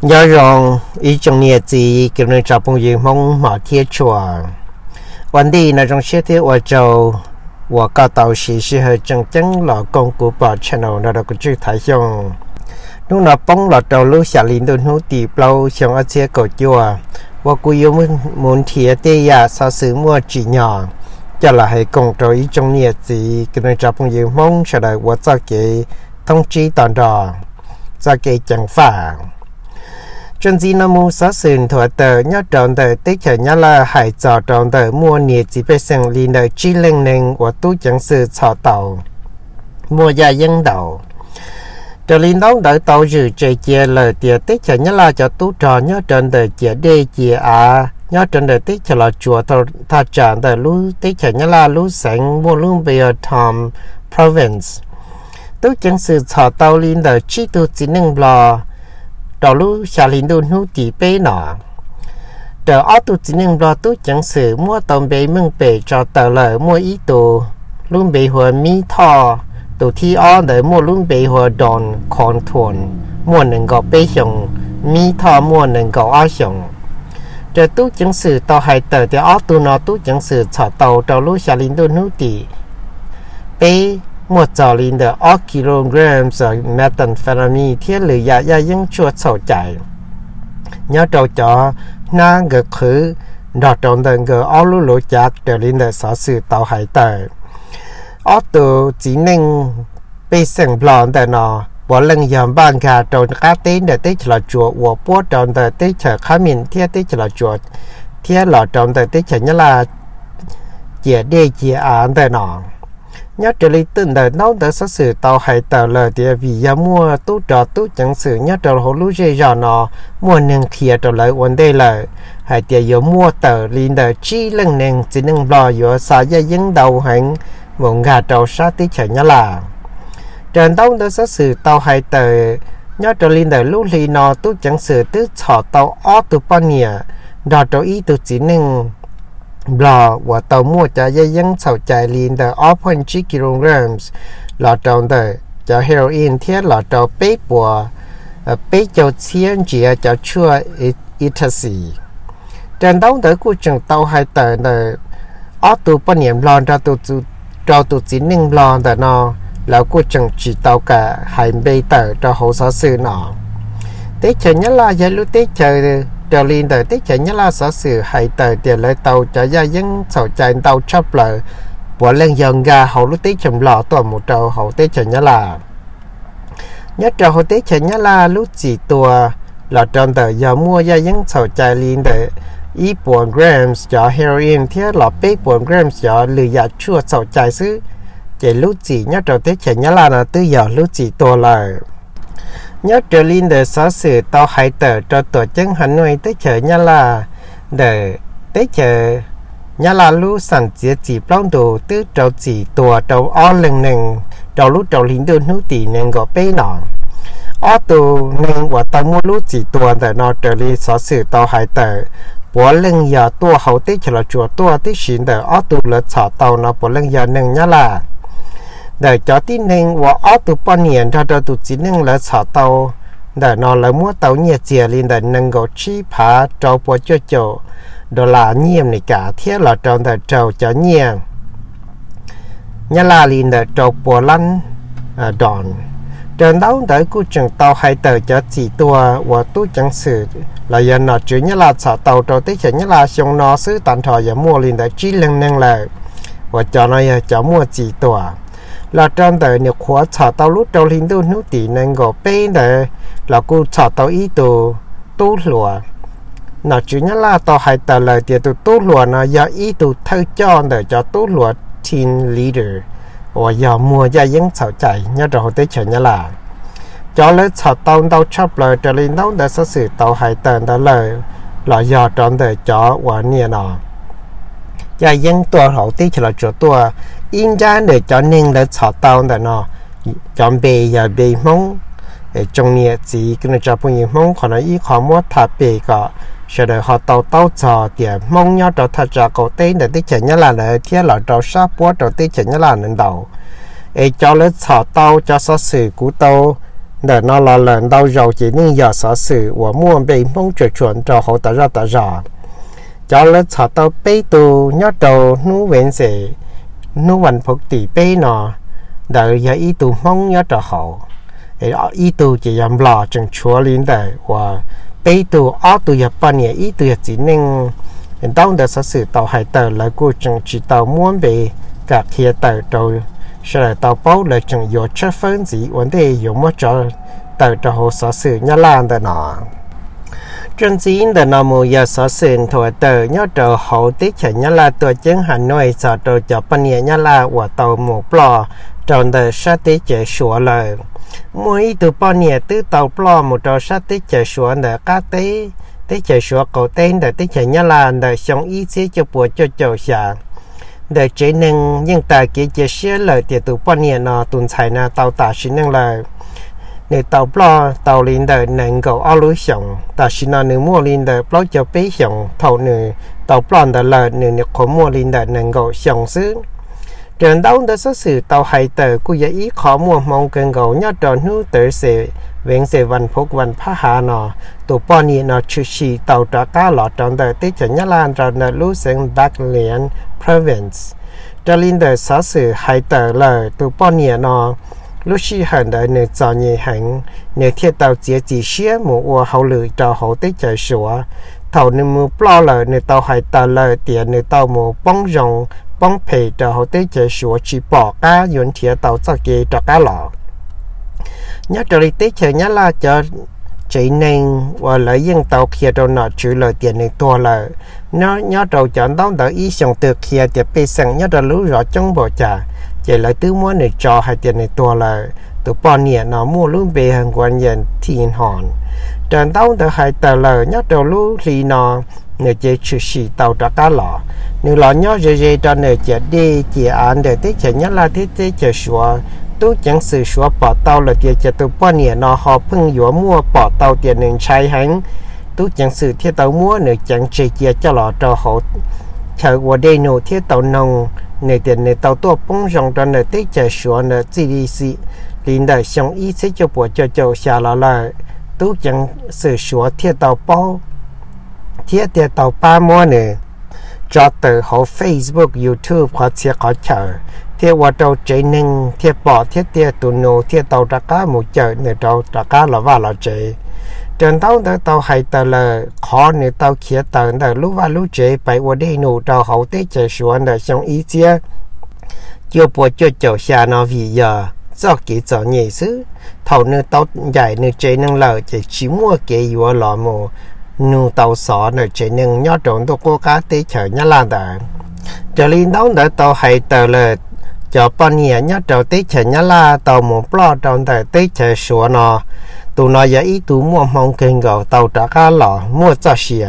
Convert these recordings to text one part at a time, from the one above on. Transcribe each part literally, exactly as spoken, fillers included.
nhớ rằng ý trong nhà gì kiểu này chọn phong gì mong mở thiết chùa vấn đề là trong xe thiết ở châu và cao tàu sĩ sĩ hơi chân chân là công cụ bảo channel nó đã có chữ thái xong lúc nào bóng là trâu lúc xả lính đồn hữu tỷ bao xong ở xe cầu chùa và cô yêu muốn muốn thiệt tê ya sao xứ mua chỉ nhỏ cho là hãy cùng trâu ý trong nhà gì kiểu này chọn phong gì mong sẽ đợi và cho cái thông chí toàn đỏ cho cái chẳng phải chân gì nó mua sáu sườn thua tờ nhớ tròn tờ tích chở nhớ là hải trò tròn tờ mua nhiệt chỉ phải sang liền đời chi lên nền của tu chẳng sự chọ tàu mua gia dân đầu trở liền đó đợi tàu dự chạy chia lời tiệt tích chở nhớ là cho tu trò nhớ tròn tờ chia đê chia à nhớ tròn tờ tích chở là chùa tàu thà tròn tờ lú tích chở nhớ là lú sáng mua luôn bây giờ Tom province tu chẳng sự chọ tàu liền đời chi tu chỉ nâng lò đầu lúc xả linh đồn hữu tỷ bê nọ đầu ở tu chỉ nên lo tu chẳng sử mua tôm bê mưng bê cho tờ lợ mua ý tu luôn bê hoa mi thọ tu thi ở để mua luôn bê hoa đòn con thuần mua nền gạo bê xong mi thọ mua nền gạo ở xong rồi tu chẳng sử tàu hai tờ thì ở tu nó tu chẳng sử chở tàu đầu lúc xả linh đồn hữu tỷ bê một giờ linh de hai kg methamphetamine thiết lưỡi ya ya những chuột sầu chạy nhớ trâu chó na ngược khứ đọt trong đợt ngược ở lũ lũ chặt trở linh de sở sự tàu hải tờ ở từ chỉ nên bị sừng blond để nó bỏ lần dòm ban cả trong các tên để tích là chuột và bố trong đợt tích chờ khá miền thiết tích là chuột thiết là trong đợt tích chờ nhớ là chia đê chia án để nó nhớ trở lại từng đời nấu đỡ sát sự tàu hay tàu lời thì vì giá mua tú trò tú chẳng sự nhớ trở hồ lũ dây dò nó mua nâng kia trở lại vấn đề lời hay thì giờ mua tờ liên đời chi lần nâng chỉ nâng lo giờ xa gia dân đầu hành một ngà trầu sát tí chở nhớ là trần đông đỡ sát sự tàu hay tờ nhớ trở liên đời lũ lì nó tú chẳng sự tứ chọ tàu ó từ bao nhiêu đò trò ý từ chỉ nâng bò và tàu mua cho gia dân sầu chạy liền từ hai phẩy chín kg là trong từ cho heroin thiết là trong bếp bùa bếp cho chiên chỉ cho chua ecstasy trên đó tới của trường tàu hai tờ từ ở tụ bao nhiêu lon ra tụ cho tụ chỉ nên lon từ nó là của trường chỉ tàu cả hai bê tờ cho hồ sơ sự nọ tết chờ nhớ là giải lúc tết chờ trở lên đời tích chạy nhớ là sở sự hay tờ tiền lấy tàu cho gia dân sầu chạy tàu chấp lợi bỏ lên dần ga hậu lúc tích chồng lọ toàn một trâu hậu tích chạy nhớ là nhớ trâu hậu tích chạy nhớ là lúc chỉ tua là trong tờ giờ mua gia dân sầu chạy lên đời ít bốn grams cho heroin thiết là bảy bốn grams cho lừa giả chua sầu chạy xứ chỉ lúc chỉ nhớ trâu tích chạy nhớ là là từ giờ lúc chỉ tua lời nhớ trở lên để sở sự tàu hải tờ cho tổ chức Hà Nội tới chợ nhá là để tới chợ nhá là lũ sản chỉ chỉ plong đồ từ trâu chỉ tua trâu o lần nừng trâu lũ trâu lính đơn hữu tỷ nên gọi bé nọ o tù nên và tàu mua lũ chỉ tua để nó trở lên sở sự tàu hải tờ bỏ lần giờ tua hậu tới chợ là chùa tua tới xin để o tù là xỏ tàu nó bỏ lần giờ nừng nhá là để cho tin nên và ở tụ bao nhiêu ra cho tụ chỉ nên là xả tàu để nó là mua tàu nhiệt chia lên để nâng gạo chi phá trâu bỏ cho chỗ đó là nhiều này cả thiết là trong để trâu cho nhiều nhà là lên để trâu bỏ lăn đòn trên đó tới của trường tàu hai tờ cho chỉ tua và tu chẳng sự là giờ nó chủ nhà là xả tàu trâu tới chợ nhà là xong nó xứ tạm thời giờ mua lên để chi lần nâng lại và cho nó cho mua chỉ tua là trong đời nhiều khóa trả tàu lúc trâu linh đô nước tỷ nên gọi bên để là cô trả tàu ý tù tu lùa nó chủ nhất là tàu hai tờ lời tiền tù tu lùa nó do ý tù thay cho để cho tu lùa team leader và giờ mua gia dân sầu chạy nhớ rồi tới chuyện như là cho lấy trả tàu đâu chấp lời trở lên đâu để xác xử tàu hai tờ đó lời là do trong đời cho quả nia nọ gia dân tua hậu tí chỉ là chỗ tua in ra để cho nên là炒tàu để nó chọn bề giờ bề mông để trong nhà chỉ cái này cho bao nhiêu mông còn là ít khó mua thà bề cả sau đó họ tàu tàu cho tiền mông nhau cho thà cho cầu tên để tích chảy nhá là để thiết là cho sát búa cho tích chảy nhá là nên đầu để cho lấy炒tàu cho sát sử cú tàu để nó là lần đầu rồi chỉ nên giờ sở sự của mua bị mong trở chuẩn cho họ ta ra ta ra cho lớp họ tao bê tu nhớ đầu nu vẫn sẽ nu vẫn phục tỷ bê nó để giờ ý tu mong nhớ cho họ để ý tu chỉ làm lò chẳng chúa lên để và bê tu ở tu nhập bao nhiêu ý tu chỉ nên hiện tại để sở sự tàu hải tàu là cô chẳng chỉ tàu muốn bị cả kia tàu tàu sau này tàu bao là chẳng có chất phân gì vấn đề có một chỗ tàu cho họ sở sự nhớ làm để nó chân chính để nó mua giờ sở sự thôi tàu nhớ cho họ tích chữ nhớ làตัวchứng Hà Nội sở tàu cho bao nhiêu nhớ là của tàu một lò trong đời sát tích chữ sửa lời mỗi từ bao nhiêu từ tàu lò một trò sát tích chữ sửa để cá tế tích chữ sửa cầu tên để tích chữ nhớ là để sống ý chí cho bộ cho chỗ xả để chế năng nhưng ta kia chế xe lời thì tụ bao nhiêu nó tuần chạy na tàu ta xin năng lời nếu tàu lo tàu lên đời năng cầu ao lưới sống ta xin nó nếu mua lên đời lo cho bé sống thầu nếu tàu lo đời lời nếu nếu có mua lên đời năng cầu sống xứ trường đâu đã xuất sự tàu hay tờ của giải ý khó mua mong cần cầu nhớ tròn hữu tới sẽ vẫn sẽ văn phục văn phá hạ nó tụ bao nhiêu nó chịu xì tàu trả cá lọt trong đời tích cho nhớ lan rồi nó lú sang Backland province cho nên đời xã sự hay tờ lời tụ bao nhiêu nó lúc xí hẳn đời nơi cho nhẹ hẳn nơi thiết tàu chỉ chỉ xía một ô hậu lử cho hậu tích chạy sủa thầu nơi mua plo lời nơi tàu hay tờ lời tiền nơi tàu một bóng rồng bóng phê cho hậu tích chạy sủa chỉ bỏ cá dọn thiết tàu cho kê cho cá lọ nhớ cho lý tích chạy nhớ là cho chỉ nên và lấy những tàu kia cho nó chịu lời tiền này to là nó nhớ đầu chọn đón đợi ý xong từ kia thì bị sang nhớ đầu lú rõ trong bộ trà chỉ lấy tứ muốn để cho hai tiền này to là tụ bao nhiêu nó mua luôn về hàng quan nhận thiên hòn chọn đón đợi hai tờ lời nhớ đầu lú thì nó người chỉ chịu xì tàu trả cá lọ nếu lọ nhớ dễ dễ cho người chỉ đi chỉ ăn để tích chỉ nhớ là tích tích chỉ xóa tôi chẳng sự xóa bỏ tàu là tiền cho tôi bao nhiêu nó họพึ่งอยู่mua bỏ tàu tiềnหนึ่งใช้หังtôi chẳng sự thiết tàu mua nữa chẳng chỉ chia cho lọ cho họ chờ qua đây nô thiết tàu nông này tiền này tàu tôi bông rong cho này tích chạy xóa này giê đê xê liền đại xong ý sẽ cho bộ cho cho xả lại lại tôi chẳng sự xóa thiết tàu bao thiết thiết tàu ba mua nữa cho từ họ Facebook YouTube họ sẽ có chờ thiết qua tàu chế năng thiết bỏ thiết thiết tụ nô thiết tàu trả cá một chợ này tàu trả cá là vào là chế trên tàu đó tàu hay tàu là khó này tàu kia tàu là lúc vào lúc chế phải qua đây nô tàu hậu tế chạy xuống là xong ý chia chưa bỏ cho chỗ xa nó vì giờ do kỹ cho nhẹ xứ thầu nơi tàu dài nơi chế năng lợi chỉ chỉ mua cái vừa lọ mồ nô tàu sọ nơi chế năng nhớ trộn tôi cố cá tế chở nhá là đã cho nên đó đã tàu hay tàu là cho bao nhiêu nhớ trâu tết chợ nhớ là tàu một lò trong đời tết chợ sủa nó tụi nó giờ ít tụi mua mong kinh gạo tàu trả cá lọ mua cho xìa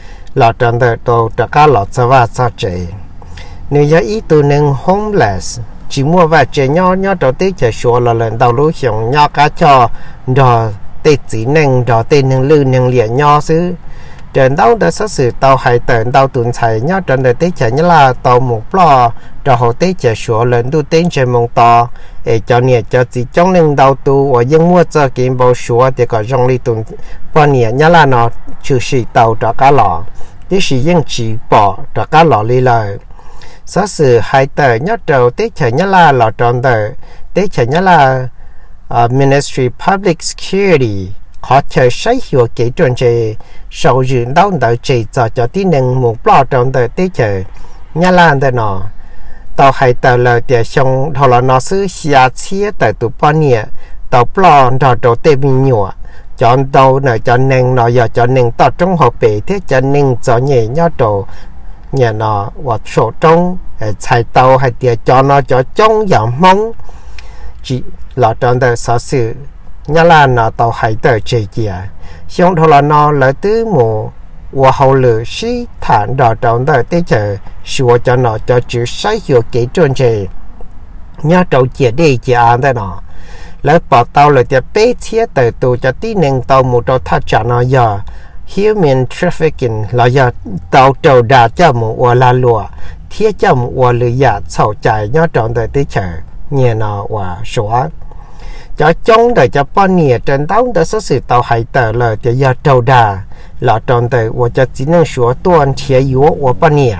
lọ trong đời tàu trả cá lọ cho vào cho chị nếu giờ ít tụi nâng homeless chỉ mua vài chị nhớ nhớ trâu tết chợ sủa là lần đầu lúc xong nhớ cá cho rồi tết chỉ nâng rồi tết nâng lư nâng liền nhớ xứ trên tàu đã xuất sự tàu hay tận tàu tuần chạy nhớ trên đời tết chạy nhớ là tàu một lò cho họ tết chạy sửa lên tu tên trên mông to để cho nhẹ cho chỉ trong lên tàu tu và dân mua cho kiếm bao sửa thì có trong đi tuần bao nhẹ nhớ là nó trừ sĩ tàu cho cá lò thì sĩ dân chỉ bỏ cho cá lò đi lời xuất sự hay tận nhớ trâu tết chạy nhớ là lò tròn đời tết chạy nhớ là uh, Ministry Public Security họ chờ xây hiệu kỹ chuẩn chế sau dưỡng đau đợi chỉ cho cho tí nâng một lọ trong đời tí chờ nhà lan đời nó tàu hay tàu lời để xong thọ là nó sư xa chia tại tụ bao nhiêu tàu lọ đó đồ tê bình nhựa chọn tàu này cho nâng nó giờ cho nâng tàu trong hộp bể thế cho nâng cho nhẹ nhớ đồ nhà nó hoặc sổ trong chạy tàu hay để cho nó cho trong giảm mong chỉ là trong đời sở sự nhà là nó tàu hải tờ chế kia xong thôi là nó lấy từ một và hậu lửa sĩ thản đỏ trong đời tế chờ sửa cho nó cho chữ sai hiệu kỹ trôn chế nhà trâu chia đi chia ăn đây nó lấy bỏ tàu lấy tiền bế thiết từ tù cho tí nâng tàu một trâu thắt cho nó giờ human trafficking là giờ tàu trâu đà cho một và là lụa thiết cho một và lửa giả sầu chạy nhà trong đời tế chờ nhà nó và sửa cho chống đời cho bao nhiêu trên tàu đã xuất sự tàu hải tờ là để giờ trâu đà là trong đời của cho chỉ năng số tuần chế yếu của bao nhiêu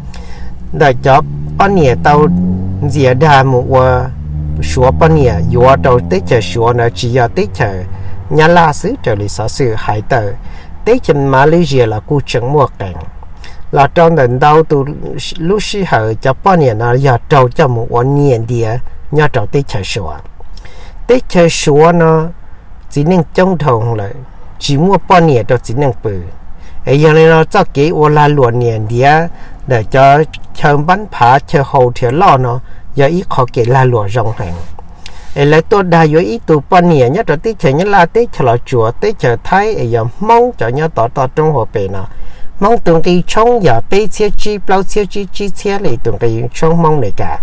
để cho bao nhiêu tàu dễ đà một và số bao nhiêu yếu đầu tới chờ số nó chỉ giờ tới chờ nhà la xứ trở lại sở sự hải tờ tới chân Malaysia là khu chứng mua cảnh là trong lần đầu từ lúc xí hở cho bao nhiêu nó giờ trâu cho một quan niệm địa nhà trâu tới chờ số tới chờ số nó chỉ nên trong thùng lại chỉ mua bao nhiêu đó chỉ nên bự ấy giờ này nó cho cái ô la luồn niệm địa để cho chờ bắn phá chờ hậu chờ lo nó giờ ít khó cái la luồn rong hành ấy lại tôi đã có ít tụ bao nhiêu nhất rồi tới chờ nhất là tới chờ là chùa tới chờ thái ấy giờ mong cho nhớ tỏ tỏ trong hồ bể nào mong tụi cái trong giờ bê chia chi bao chia chi chi chia lại tụi cái trong mong này cả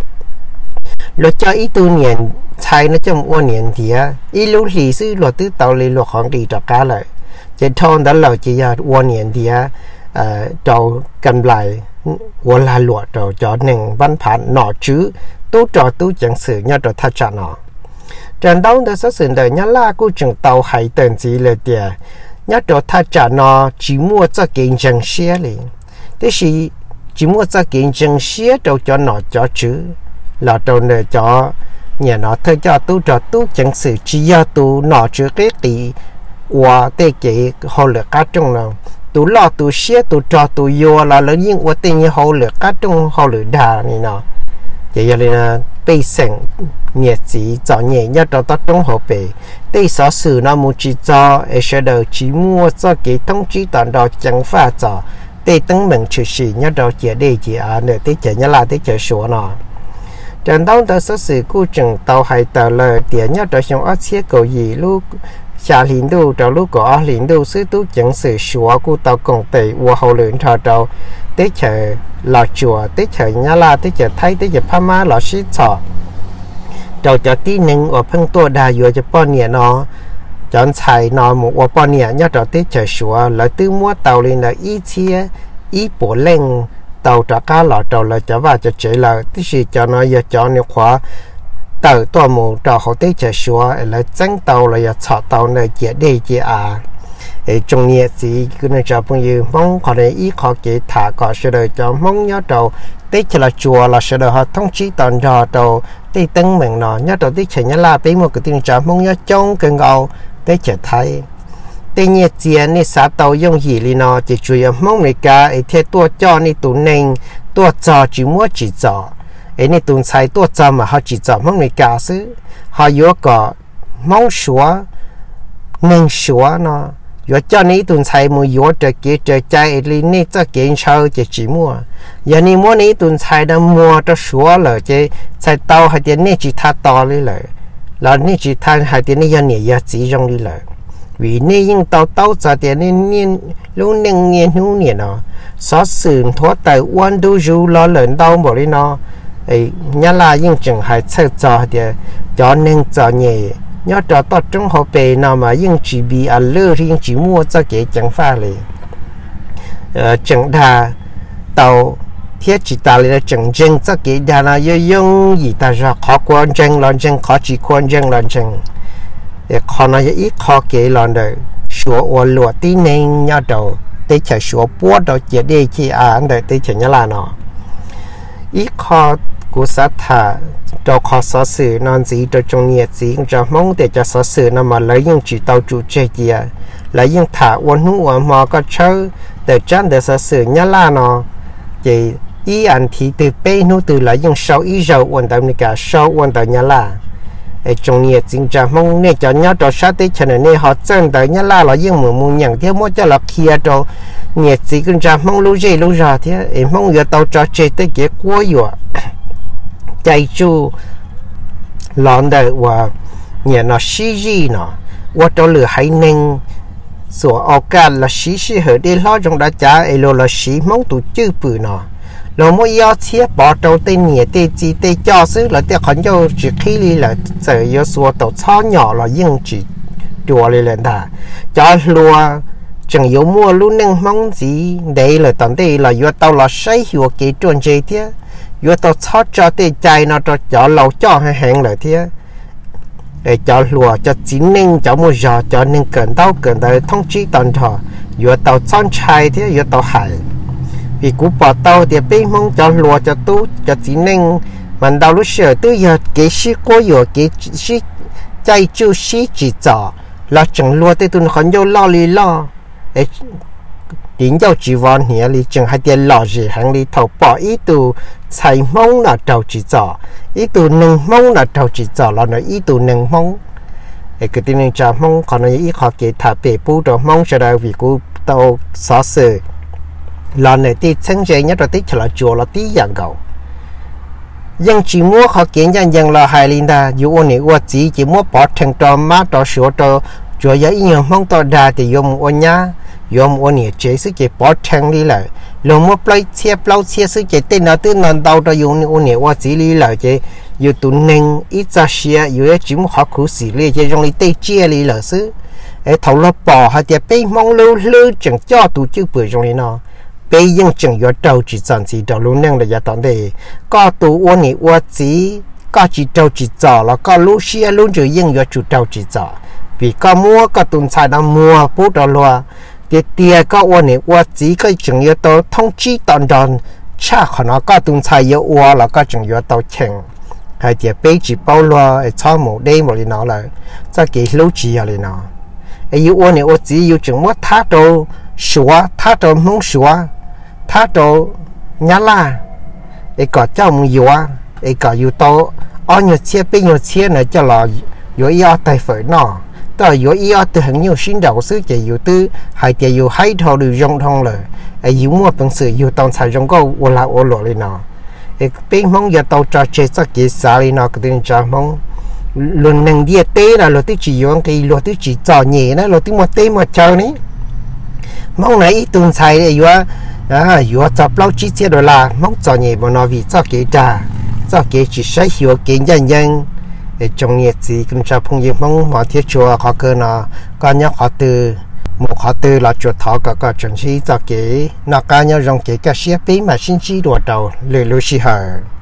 rồi cho ít tụ niệm thay nó trong ô niệm thì á ít lúc thì sư luật tứ tàu lên luật khoảng đi cho cá lại chỉ thôn đã là chỉ là ô niệm thì á trâu cầm lại ô la luật trâu cho nên văn phản nọ chứ tú trò tú chẳng sự nhớ trò thật chả nọ trận đấu đã xuất hiện đời nhớ la của trường tàu hải tần gì là địa nhớ trò thật chả nọ chỉ mua cho kiện chân xe liền thế thì chỉ mua cho kiện chân xe trâu cho nọ cho chứ là trâu này cho nhà nó thôi cho tú trò tú chẳng sự chỉ do tú nọ chứ cái tỷ và tê kỹ hồ lực cá trong nào tú lo tú xe tú trò tú vô là lớn nhưng và tê như hồ lực cá trong hồ lực đà này nọ vậy giờ là bây giờ nhiệt chỉ cho nhẹ nhất đó tất trong hồ bể đây sở sử nó muốn chỉ cho ở sẽ đầu chỉ mua cho cái thông chí toàn đó chẳng phải cho đây tăng mình chỉ sử nhất đó chỉ đây chỉ à nữa tới chỉ nhất là tới chỉ số nó trận đấu đó sở sử của trường tàu hải tàu là tiền nhất đó trong ác chế cầu gì lúc xa lính đu trong lúc có lính đu sư tú chẳng sử số của tàu công tệ và hậu luyện thọ đầu tới chờ lò chùa tới chờ nhà la tới chờ thấy tới chờ phá má lò xí chọ đầu cho tí nâng ở phân tua đà vừa cho bao nhiêu nó chọn xài nó một ở bao nhiêu nhớ đầu tới chờ sủa là từ mua tàu lên là ý chia ý bộ lên tàu trả cá lò tàu là trở vào cho chế là tí gì cho nó giờ chọn nhiều khóa tàu tua một tàu họ tới chờ sủa là tránh tàu là giờ chọn tàu này chỉ đây chỉ à trong nhà chỉ cứ nói cho bây giờ mong họ này ít họ kể thả có sẽ đời cho mong nhớ đầu tết là chùa là sẽ đời họ thông chí toàn cho đầu tết tân mình nó nhớ đầu tết nhớ là bé một cái tiếng cho mong nhớ trong cái ngầu tết trở thấy tết nhà chỉ này xã tàu dùng gì li nó chỉ chủ yếu mong người cả ấy theo tua cho này tụ nên tua cho chỉ mua chỉ cho ấy này tụ xài tua cho mà họ chỉ cho mong người cả xứ họ yếu có mong số nên số nó giờ cho ní tuần sai mua yếu trở kia trở chạy đi ní cho kiện sau chỉ chỉ mua giờ ní mua ní tuần sai đã mua cho số rồi chứ sai tàu hay tiền ní chỉ thà to đi rồi là ní chỉ thà hay tiền ní giờ ní giờ chỉ trong đi rồi vì ní nhưng tàu tàu cho tiền ní ní lúc nâng nhiên lúc nhiên nó xóa sườn thoát tại quan đu du lo lợn đau bỏ đi nó ấy nhớ là nhưng chẳng hay chơi cho thì cho nên cho nhẹ nhớ cho tao trong hồ bể nào mà nhưng chỉ bị à lơ riêng chỉ mua cho cái chẳng pha lì chẳng đà tàu thiết chỉ ta là chẳng chân cho cái đà là dùng gì ta ra khó quan chân lần chân khó chỉ quan chân lần chân để khó nó ít khó cái lần đời số ô lụa tí nên nhớ đầu để chờ số bố đầu chỉ để chỉ à anh đời để chờ nhớ là nó ít khó của sát thà cho khó sở sự non gì cho trong nhiệt gì cho mong để cho sở sự nó mà lấy những chỉ tàu chủ chế gì lấy những thả uốn hú uốn mò có chơi để chán để sở sự nhá la nó chỉ ý anh thì từ bên nó từ lấy những sâu ý dầu uốn tàu này cả sâu uốn tàu nhá la ở trong nhiệt gì cho mong nên cho nhá cho sát tới cho nên họ chân tới nhá la là những mù mù nhằng theo mỗi cho là kia cho nhiệt gì cũng cho mong lúc gì lúc ra thế em mong giờ tàu cho chơi tới cái quá rồi chạy chu lòn đời và nhà nó xí gì nó và cho lửa hay nên số ở cả là xí xí ở đây lo trong đó trả ấy là xí mong tụ chữ bự nó rồi mỗi yêu chia bỏ đầu tên nhà tên gì tên cho xứ là tên khẩn cho chỉ khi đi là giờ yêu số tàu cho nhỏ là nhưng chỉ đùa lên lên thà cho lúa chẳng yếu mua luôn nên mong gì đây là tận đây là yêu tàu là say hiểu cái chuyện gì thế vừa tao chót cho tê chạy nó cho cho lâu cho hay hẹn lại thế để cho lúa cho chín ninh cho mua giò cho nên cần tao cần tới thông chí toàn thọ vừa tàu son chai thế vừa tàu hải vì cú bỏ tàu thì bên mong cho lúa cho tú cho chín ninh mình đào lúc sửa tới giờ cái sĩ có vừa cái sĩ chạy chú sĩ chỉ rõ là chẳng lúa tới tụi nó nhiều lo li lo để đến giờ chỉ vào nhà li chẳng hay tiền lò gì hàng li thầu bỏ ý tụ xài mong là trâu chỉ rõ ý tụ nâng mong là trâu chỉ rõ là nó ý tụ nâng mong để cái tin trả mong còn nó ý họ kể thả bể bù đó mong sẽ là vì cú tàu xóa sờ là này thì chân dây nhất là tí là chùa là tí dạng gạo nhưng chỉ mua họ kiến rằng rằng là hai linh ta dù anh ấy qua chỉ chỉ mua bỏ thành trò má trò sữa trò chùa giấy nhiều mong to đa thì dùng anh nhá dùng anh ấy chế sức chế bỏ thành đi lại rồi mua plei xe plei xe sức chế tên nào tên nào đâu cho dùng anh ấy qua chỉ đi lại chế dù tụi nên ít ra xe dù chỉ mua họ khử xử lý chế trong đi tây chia đi là xứ ấy thầu lo bỏ hay thì bây mong lưu lưu chẳng cho tụi chứ bưởi trong đi nó bây giờ chẳng có trâu chỉ chọn gì trâu luôn năng là giả tận để có tụ uốn này uốn chỉ có chỉ trâu chỉ chọn là có lúa xia luôn chỉ riêng có chủ trâu chỉ chọn vì có mua có tuần sai đã mua bút đó luôn thì tiền có uốn này uốn chỉ có chẳng có tàu thông chí tận đòn cha họ nó có tuần sai có uốn là có chẳng có tàu chèn hay thì bây chỉ bao lo cho một đêm một lần nó là cho cái lúa chỉ ở đây nó ấy uốn này uốn chỉ có chẳng mua thắt đâu sủa thắt đâu không sủa thắt đồ nhá la để có trong yếu để có yếu tố ở nhiều chia bên nhiều chia này cho là yếu yếu tài phổi nọ đó yếu yếu từ hàng nhiều sinh đầu xứ chỉ yếu từ hai chỉ yếu hai thầu đều dùng thông rồi yếu mua bằng sự yếu tông xài trong câu ô la ô lộ lên nọ để bên mong yếu tàu trò chơi sắc kế xả lên nọ cái tên trò mong luôn năng địa tế là luật chỉ yếu cái luật chỉ trò nhẹ đó luật một tế một chờ này mong này tuần xài để yếu à, dù cho bao chi tiết đó là mong cho nhẹ mà nó vì cho cái trà cho cái chỉ sai hiểu cái nhân nhân để trong nhiệt gì cũng cho phong nhiệt mong mà thiết chùa họ cơ nó có nhớ họ từ một họ từ là chuột thọ có có chuẩn chỉ cho cái nó có nhớ trong cái cái xếp bí mà xin chỉ đùa đầu lười lười xì hở